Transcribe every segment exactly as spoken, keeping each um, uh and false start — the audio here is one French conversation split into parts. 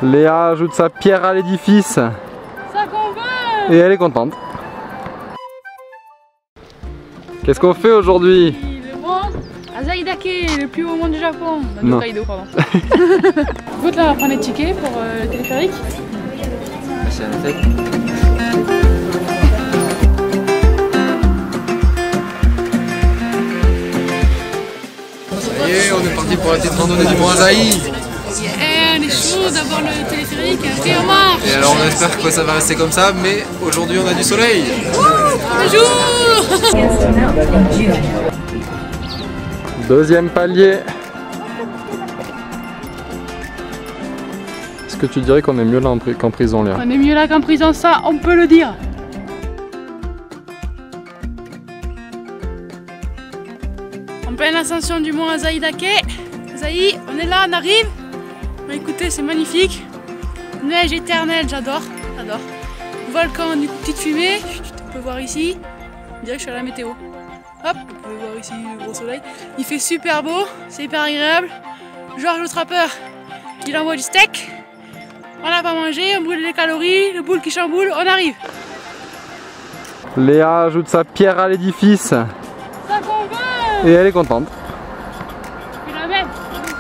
Léa ajoute sa pierre à l'édifice. Ça convainc. Et elle est contente. Qu'est-ce qu'on fait aujourd'hui? Le mont Asaidake, le plus haut mont du Japon. Non. Hokkaido, pardon. Écoute, là on va prendre les tickets pour euh, le téléphérique. C'est la fête. Ça y est, on est parti pour la petite randonnée du Mont Asahi. Yeah, on est chaud d'avoir le téléphérique et on marche. Et alors on espère que ça va rester comme ça, mais aujourd'hui on a du soleil. Bonjour. Deuxième palier. Est-ce que tu dirais qu'on est mieux là qu'en prison, Léa? On est mieux là qu'en prison, ça on peut le dire. En pleine ascension du mont Asaidake. Asahi, on est là, on arrive. Bah, écoutez, c'est magnifique. Neige éternelle, j'adore, j'adore. Volcan, du coup, petite fumée. On peut voir ici. On dirait que je suis à la météo. Hop, vous pouvez voir ici le gros soleil. Il fait super beau, c'est hyper agréable. Georges le trappeur, il envoie du steak. On n'a pas mangé, on brûle les calories, le boule qui chamboule, on arrive. Léa ajoute sa pierre à l'édifice. Ça convainc. Et elle est contente. C'est la même.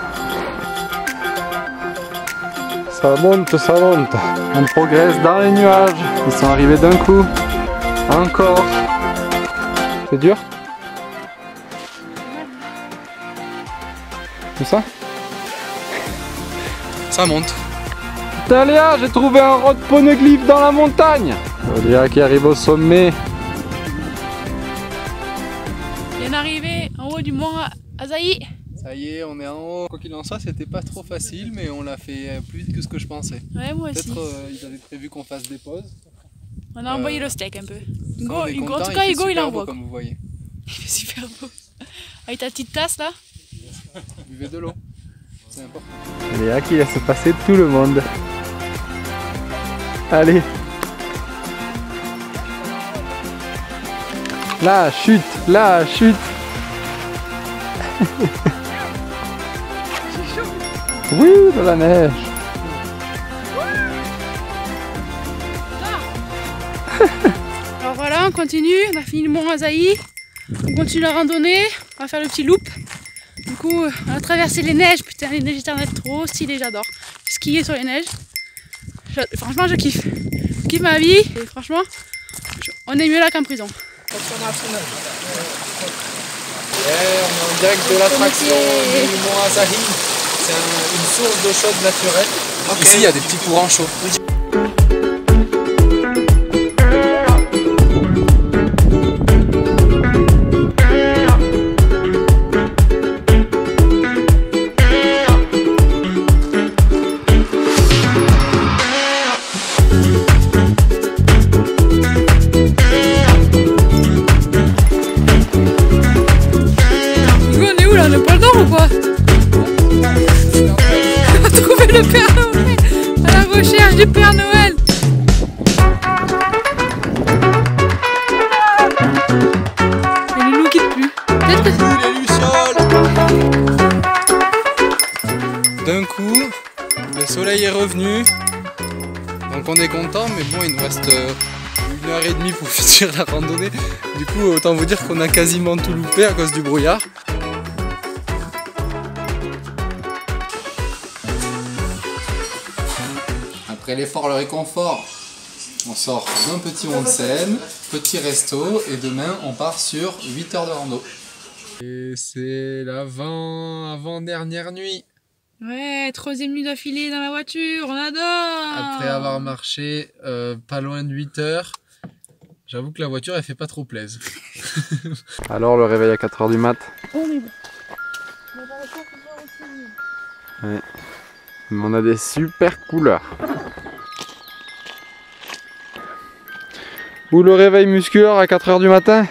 Ça monte, ça monte. On progresse dans les nuages. Ils sont arrivés d'un coup. Encore. C'est dur? Tout ça? Ça monte. Putain Léa, j'ai trouvé un road poneglyph dans la montagne. Léa qui arrive au sommet. Bien arrivé en haut du mont Asahi. Ça y est, on est en haut. Quoi qu'il en soit, c'était pas trop facile, mais on l'a fait plus vite que ce que je pensais. Ouais, moi aussi. Peut-être euh, ils avaient prévu qu'on fasse des pauses. On a envoyé Euh, le steak un peu. Ça, Hugo, on est Hugo, content, en tout cas, il fait Hugo il super envoie. beau, comme vous voyez. Il fait super beau. Avec ta petite tasse là. Buvez de l'eau, c'est important. Léa qui laisse passer tout le monde. Allez. La chute, la chute. Oui, de la neige. Alors voilà, on continue. On a fini le mont Asahi. On continue la randonnée. On va faire le petit loop. Du coup, on a traversé les neiges. Putain, les neiges éternelles, trop stylé, j'adore. Skier sur les neiges. Je- franchement, je kiffe. Je kiffe ma vie. Et franchement, je- on est mieux là qu'en prison. Ouais, on est en direct de l'attraction du Mont Asahi. C'est un- une source d'eau chaude naturelle. Ici, il y a des petits courants chauds. Hugo, on est où là? On est pas le nord ou quoi? On va trouver le Père Noël à la recherche du Père Noël. Et le loup quitte plus. Peut-être que c'est... Les lucioles. D'un coup, le soleil est revenu. Donc on est content, mais bon, il nous reste euh, une heure et demie pour finir la randonnée. Du coup, autant vous dire qu'on a quasiment tout loupé à cause du brouillard. Après l'effort, le réconfort, on sort d'un petit onsen, petit resto, et demain on part sur huit heures de rando. Et c'est l'avant, avant-dernière nuit. Ouais, troisième nuit d'affilée dans la voiture, on adore. Après avoir marché euh, pas loin de huit heures, j'avoue que la voiture elle fait pas trop plaise. Alors le réveil à quatre heures du mat. Horrible. Ouais. Mais on a des super couleurs. Ou le réveil musculaire à quatre heures du matin.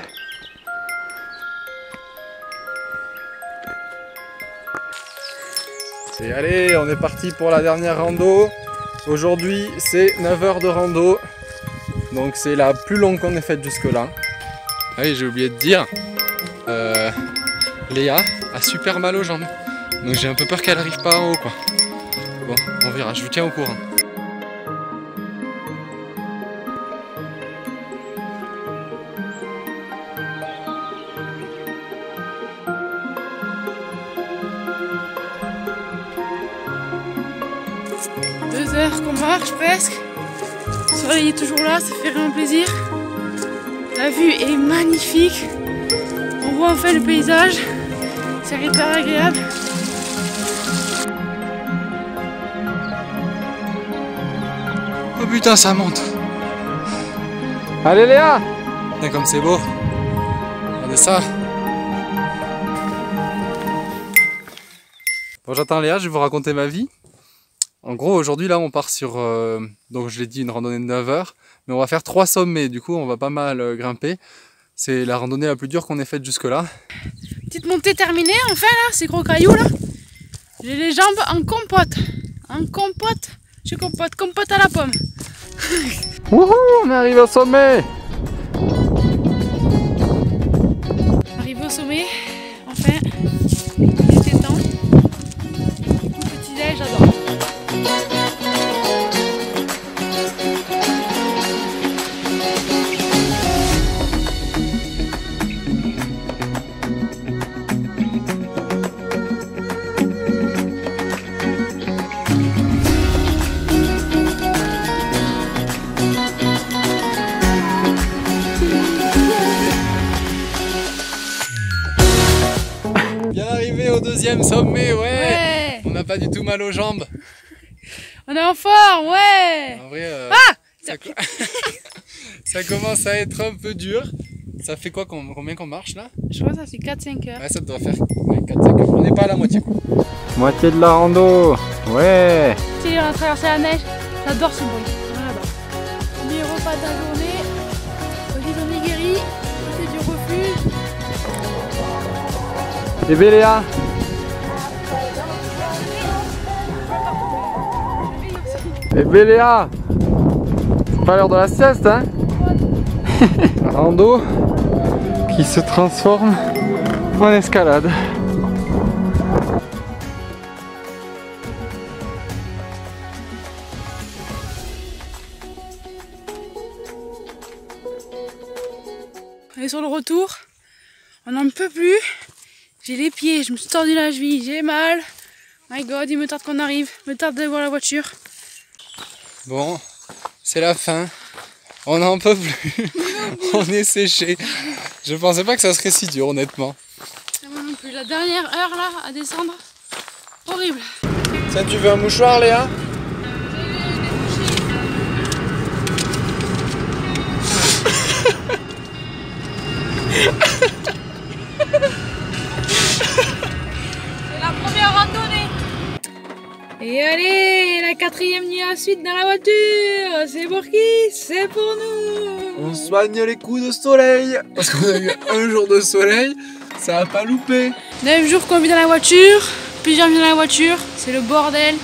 Et allez, on est parti pour la dernière rando. Aujourd'hui, c'est neuf heures de rando. Donc c'est la plus longue qu'on ait faite jusque là. Ah oui, j'ai oublié de dire, euh, Léa a super mal aux jambes. Donc j'ai un peu peur qu'elle arrive pas en haut quoi. bon, on verra, je vous tiens au courant. Deux heures qu'on marche presque. Le soleil est toujours là, ça fait vraiment plaisir. La vue est magnifique. On voit enfin le paysage. C'est hyper agréable. Oh putain, ça monte. Allez Léa! Putain, comme c'est beau. Regardez ça. Bon, j'attends Léa, je vais vous raconter ma vie. En gros, aujourd'hui, là, on part sur, euh, donc je l'ai dit, une randonnée de neuf heures. Mais on va faire trois sommets, du coup, on va pas mal euh, grimper. C'est la randonnée la plus dure qu'on ait faite jusque-là. Petite montée terminée, enfin là, ces gros cailloux là. J'ai les jambes en compote. En compote. Je compote, compote à la pomme. Wouhou, on arrive au sommet! Arrivé au sommet, enfin, il était temps. Petit déj, j'adore. Bien arrivé au deuxième sommet, ouais, Ouais. On n'a pas du tout mal aux jambes. On est en forme, ouais. En vrai, euh, Ah, ça, co- ça commence à être un peu dur. Ça fait quoi, combien qu'on marche là? Je crois que ça fait quatre cinq heures. Ouais, ça doit faire ouais, quatre cinq heures. On n'est pas à la moitié. Moitié de la rando! Ouais! Tu sais, on a traversé la neige. J'adore ce bruit. J'adore. Premier repas de la journée. Olive onigiri. C'est du refuge. Et bien Léa! Et bien Léa! C'est pas l'heure de la sieste, hein? La rando qui se transforme en escalade. On est sur le retour. On n'en peut plus. J'ai les pieds, je me suis tordu la cheville, j'ai mal. My god, il me tarde qu'on arrive. Il me tarde de voir la voiture. Bon, c'est la fin. On n'en peut plus. On est séché. Je pensais pas que ça serait si dur, honnêtement. Moi non plus. La dernière heure là à descendre, horrible. Tiens, tu veux un mouchoir, Léa? C'est la première randonnée. Et allez, la quatrième nuit à suite dans la voiture. C'est pour qui? C'est pour nous. On soigne les coups de soleil. Parce qu'on a eu un jour de soleil, ça a pas loupé. neuf jours qu'on vit dans la voiture, plusieurs nuits dans la voiture, c'est le bordel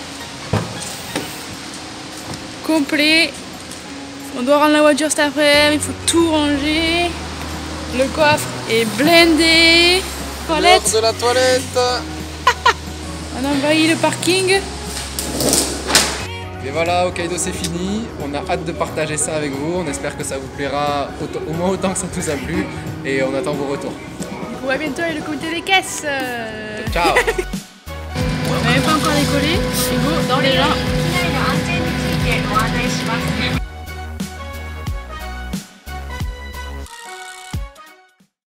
complet. On doit rendre la voiture cet après-midi, il faut tout ranger. Le coffre est blindé. Toilette. L'heure de la toilette. On a envahi le parking. Et voilà, Hokkaido c'est fini. On a hâte de partager ça avec vous. On espère que ça vous plaira autant- au moins autant que ça nous a plu. Et on attend vos retours. On voit bientôt avec le comité des caisses. Euh, Ciao. On n'avait pas encore décollé. Hugo, dors déjà.